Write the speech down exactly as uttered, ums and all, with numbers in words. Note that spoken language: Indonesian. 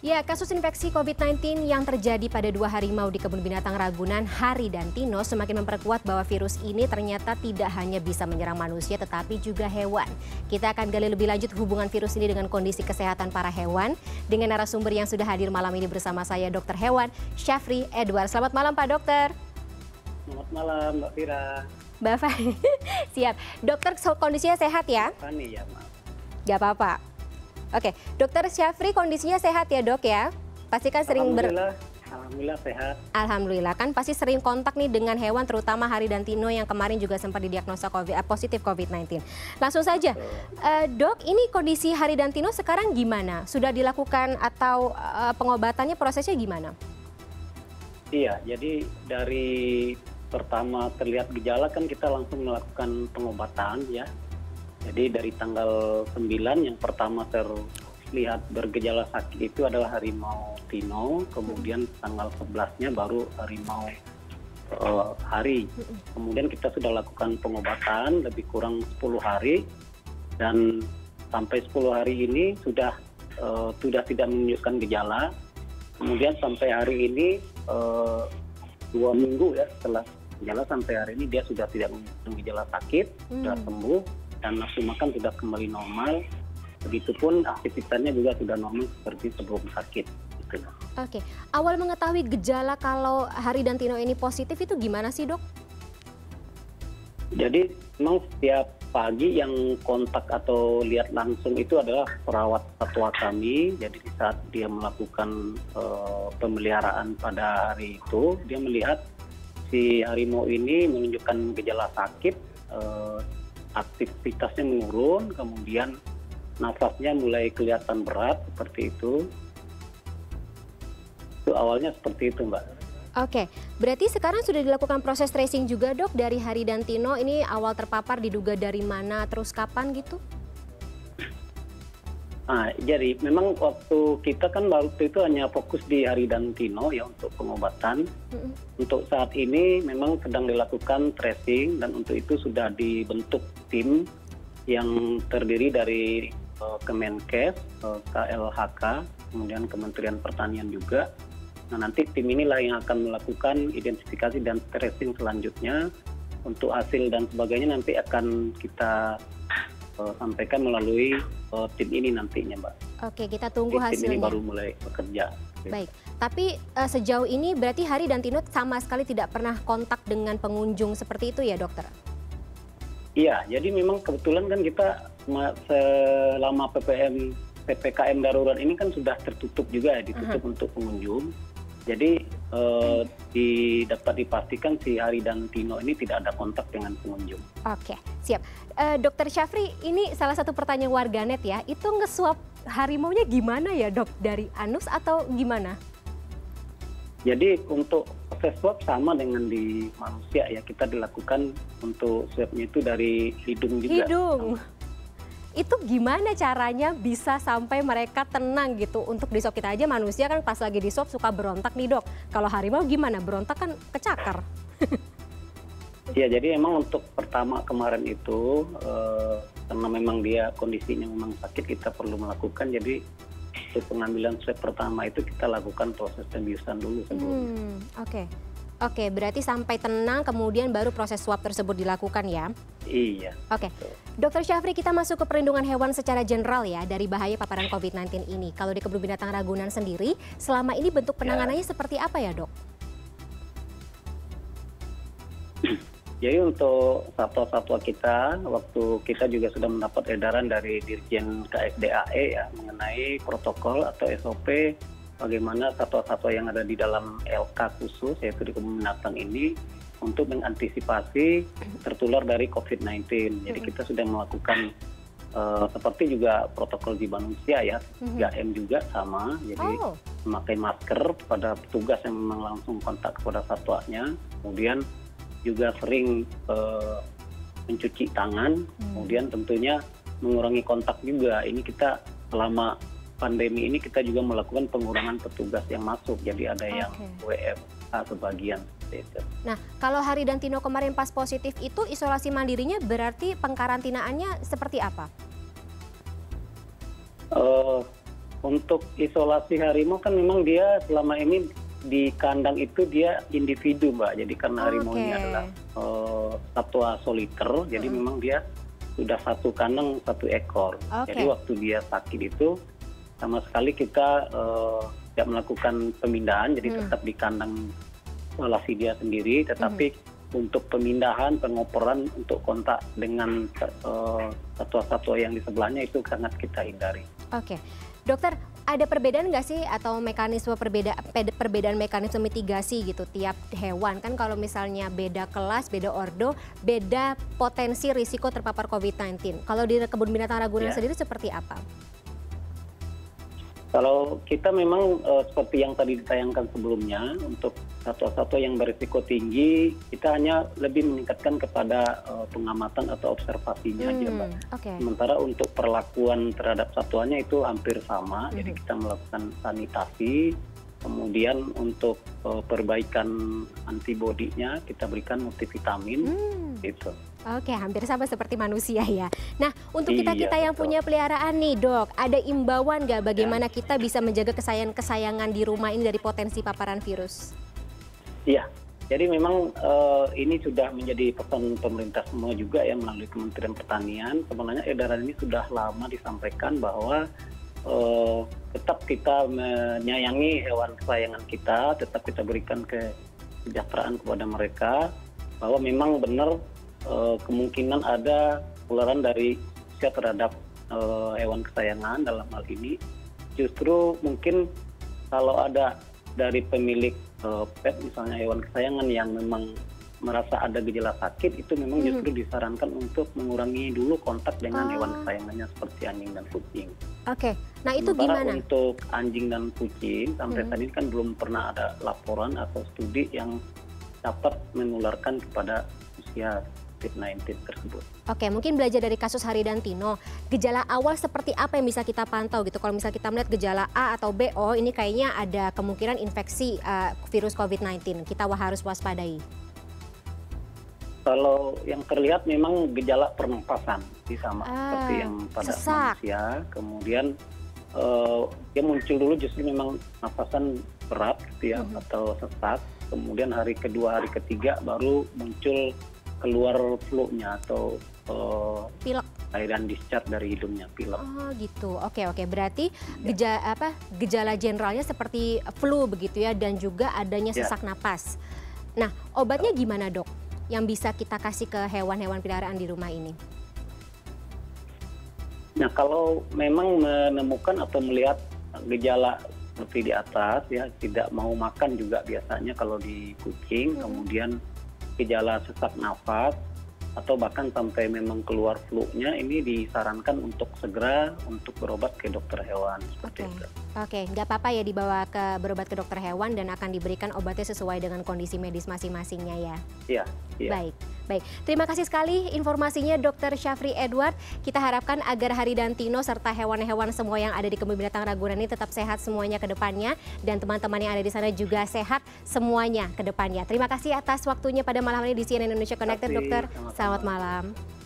Ya, kasus infeksi covid sembilan belas yang terjadi pada dua harimau di Kebun Binatang Ragunan, Hari dan Tino, semakin memperkuat bahwa virus ini ternyata tidak hanya bisa menyerang manusia tetapi juga hewan. Kita akan gali lebih lanjut hubungan virus ini dengan kondisi kesehatan para hewan dengan narasumber yang sudah hadir malam ini bersama saya, Dokter Hewan Syafri Edward. Selamat malam Pak Dokter. Selamat malam Mbak Fira. Mbak Fani, siap. Dokter, kondisinya sehat ya? Fani ya, maaf. Gak apa-apa. Oke, Dokter Syafri kondisinya sehat ya dok ya? Pasti kan sering ber... Alhamdulillah, Alhamdulillah sehat. Alhamdulillah, kan pasti sering kontak nih dengan hewan, terutama Hari dan Tino yang kemarin juga sempat didiagnosa COVID, eh, positif covid sembilan belas. Langsung saja, uh, dok, ini kondisi Hari dan Tino sekarang gimana? Sudah dilakukan atau uh, pengobatannya, prosesnya gimana? Iya, jadi dari pertama terlihat gejala kan kita langsung melakukan pengobatan ya. Jadi dari tanggal sembilan yang pertama terlihat bergejala sakit itu adalah harimau Tino, kemudian tanggal sebelasnya baru harimau uh, Hari. Kemudian kita sudah lakukan pengobatan lebih kurang sepuluh hari dan sampai sepuluh hari ini sudah uh, sudah tidak menunjukkan gejala. Kemudian sampai hari ini uh, dua minggu ya setelah gejala sampai hari ini dia sudah tidak menunjukkan gejala sakit, hmm. sudah sembuh. Dan nafsu makan sudah kembali normal, begitupun aktivitasnya juga sudah normal seperti sebelum sakit. Gitu. Oke, awal mengetahui gejala kalau Hari dan Tino ini positif itu gimana sih dok? Jadi memang setiap pagi yang kontak atau lihat langsung itu adalah perawat satwa kami. Jadi saat dia melakukan uh, pemeliharaan pada hari itu, dia melihat si harimau ini menunjukkan gejala sakit, uh, aktivitasnya menurun, kemudian nafasnya mulai kelihatan berat seperti itu. Itu awalnya seperti itu, Mbak. Oke, berarti sekarang sudah dilakukan proses tracing juga dok dari Hari dan Tino, ini awal terpapar diduga dari mana, terus kapan gitu? Nah, jadi memang waktu kita kan waktu itu hanya fokus di Hari dan Tino ya untuk pengobatan. Mm-hmm. Untuk saat ini memang sedang dilakukan tracing dan untuk itu sudah dibentuk tim yang terdiri dari uh, Kemenkes, uh, K L H K, kemudian Kementerian Pertanian juga. Nah nanti tim inilah yang akan melakukan identifikasi dan tracing selanjutnya. Untuk hasil dan sebagainya nanti akan kita uh, sampaikan melalui uh, tim ini nantinya, Mbak. Oke, kita tunggu Jadi, hasilnya. Tim ini baru mulai bekerja. Baik, tapi uh, sejauh ini berarti Hari dan Tino sama sekali tidak pernah kontak dengan pengunjung seperti itu ya dokter? Iya, jadi memang kebetulan kan kita selama P P M P P K M darurat ini kan sudah tertutup juga ya, ditutup uh-huh. untuk pengunjung. Jadi eh, di, dapat dipastikan si Hari dan Tino ini tidak ada kontak dengan pengunjung. Oke, siap. Uh, Dokter Syafri, ini salah satu pertanyaan warganet ya, itu nge-swab harimaunya gimana ya dok? Dari anus atau gimana? Jadi untuk proses swab sama dengan di manusia ya, kita dilakukan untuk swabnya itu dari hidung juga. Hidung? Itu gimana caranya bisa sampai mereka tenang gitu untuk di swab? Kita aja manusia kan pas lagi di swab suka berontak nih dok. Kalau harimau gimana? Berontak kan kecakar. Ya jadi memang untuk pertama kemarin itu eh, karena memang dia kondisinya memang sakit, kita perlu melakukan. Jadi untuk pengambilan swab pertama itu kita lakukan proses pembiusan dulu sebelumnya. Hmm, Oke, okay. Oke, okay, berarti sampai tenang kemudian baru proses swab tersebut dilakukan ya? Iya. Oke, okay. Dokter Syafri, kita masuk ke perlindungan hewan secara general ya dari bahaya paparan covid sembilan belas ini. Kalau di Kebun Binatang Ragunan sendiri, selama ini bentuk penanganannya ya. Seperti apa ya dok? Jadi untuk satwa-satwa kita, waktu kita juga sudah mendapat edaran dari Dirjen K S D A E ya mengenai protokol atau S O P bagaimana satwa-satwa yang ada di dalam L K khusus yaitu di Kebun Binatang ini untuk mengantisipasi tertular dari covid sembilan belas. Jadi kita sudah melakukan uh, seperti juga protokol di manusia ya, tiga M juga sama. Jadi oh. memakai masker pada petugas yang memang langsung kontak kepada satwanya, kemudian juga sering uh, mencuci tangan, hmm. kemudian tentunya mengurangi kontak juga. Ini kita selama pandemi ini kita juga melakukan pengurangan petugas yang masuk, jadi ada yang okay. W F H sebagian. Nah, kalau Hari dan Tino kemarin pas positif itu isolasi mandirinya berarti pengkarantinaannya seperti apa? Uh, untuk isolasi harimau kan memang dia selama ini di kandang itu dia individu, Mbak. Jadi karena harimau ini Oke. adalah uh, satwa soliter, jadi Mm-mm. memang dia sudah satu kandang satu ekor. Oke. Jadi waktu dia sakit itu sama sekali kita uh, tidak melakukan pemindahan, jadi Hmm. tetap di kandang isolasi dia sendiri. Tetapi untuk pemindahan, pengoperan untuk kontak dengan uh, satwa-satwa yang di sebelahnya itu sangat kita hindari. Oke, dokter, ada perbedaan nggak sih atau mekanisme perbeda ped- perbedaan mekanisme mitigasi gitu tiap hewan kan kalau misalnya beda kelas, beda ordo, beda potensi risiko terpapar covid sembilan belas. Kalau di kebun binatang Ragunan Ya. sendiri seperti apa? Kalau kita memang uh, seperti yang tadi ditayangkan sebelumnya, untuk satwa-satwa yang berisiko tinggi, kita hanya lebih meningkatkan kepada uh, pengamatan atau observasinya aja, Mbak. Hmm, Oke. Sementara untuk perlakuan terhadap satuannya itu hampir sama, Mhm. jadi kita melakukan sanitasi, kemudian untuk uh, perbaikan antibodinya kita berikan multivitamin, Hmm. gitu. Oke, hampir sama seperti manusia ya. Nah, untuk kita-kita Iya, yang betul. punya peliharaan nih dok, ada imbauan nggak bagaimana kita bisa menjaga kesayangan-kesayangan di rumah ini dari potensi paparan virus? Iya, jadi memang eh, ini sudah menjadi pesan pemerintah semua juga ya melalui Kementerian Pertanian. Sebenarnya edaran ini sudah lama disampaikan bahwa eh, tetap kita menyayangi hewan kesayangan kita, tetap kita berikan kesejahteraan kepada mereka, bahwa memang benar eh, kemungkinan ada penularan dari manusia terhadap eh, hewan kesayangan dalam hal ini. Justru mungkin kalau ada dari pemilik uh, pet misalnya hewan kesayangan yang memang merasa ada gejala sakit, itu memang Mhm. justru disarankan untuk mengurangi dulu kontak dengan Oh. hewan kesayangannya seperti anjing dan kucing. Oke, nah itu Sementara gimana? untuk anjing dan kucing sampai Mhm. tadi kan belum pernah ada laporan atau studi yang dapat menularkan kepada manusia covid sembilan belas tersebut. Oke, mungkin belajar dari kasus Hari dan Tino, gejala awal seperti apa yang bisa kita pantau gitu? Kalau misalnya kita melihat gejala A atau B, oh ini kayaknya ada kemungkinan infeksi uh, virus covid sembilan belas, kita wah harus waspadai. Kalau yang terlihat memang gejala pernapasan, sih sama Ah, seperti yang pada sesak. manusia. Kemudian eh, dia muncul dulu justru memang napasan berat gitu ya, Mhm. atau sesak. Kemudian hari kedua, hari ketiga baru muncul keluar flu-nya atau eh, Pilek. cairan discharge dari hidungnya, pilek. Oh gitu, oke oke. Berarti geja, apa, gejala generalnya seperti flu begitu ya, dan juga adanya Ya. sesak napas. Nah, obatnya gimana dok? Yang bisa kita kasih ke hewan-hewan peliharaan di rumah ini? Nah, kalau memang menemukan atau melihat gejala seperti di atas ya, tidak mau makan juga biasanya kalau di kucing, Mhm. kemudian gejala sesak nafas atau bahkan sampai memang keluar flu-nya, ini disarankan untuk segera untuk berobat ke dokter hewan seperti Oke. itu. Oke, nggak apa-apa ya dibawa ke berobat ke dokter hewan dan akan diberikan obatnya sesuai dengan kondisi medis masing-masingnya ya. Iya, iya. Baik, baik. Terima kasih sekali informasinya dokter Syafri Edward. Kita harapkan agar Hari dan Tino serta hewan-hewan semua yang ada di Kebun Binatang Ragunan ini tetap sehat semuanya ke depannya. Dan teman-teman yang ada di sana juga sehat semuanya ke depannya. Terima kasih atas waktunya pada malam ini di C N N Indonesia Connected, Terima kasih, dokter. sama-sama. Selamat malam.